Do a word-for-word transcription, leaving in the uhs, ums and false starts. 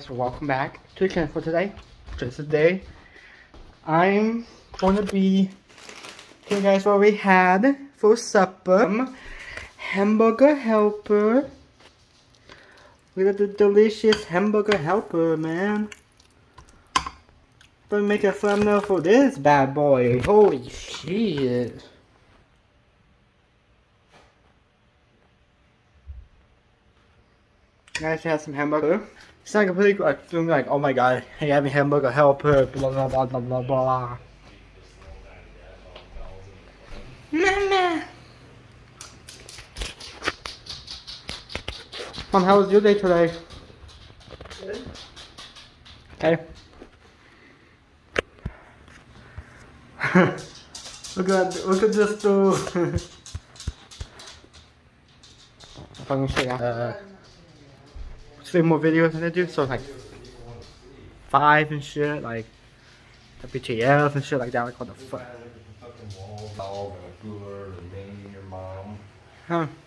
guys, welcome back to the channel for today. Just today, I'm gonna be telling you guys what we had for supper. Hamburger helper. Look at the delicious hamburger helper, man. Let me make a thumbnail for this bad boy. Holy shit. Guys, we have some hamburger. It's not completely like feeling like, oh my god, hey, having hamburger helper, blah blah blah blah blah blah. Mama! Mom, how was your day today? Good. Okay. look at look at this dude. If I can show you. Uh, three more videos than I do, so like five and shit, like W T F and shit like that. Like what the fuck? Huh?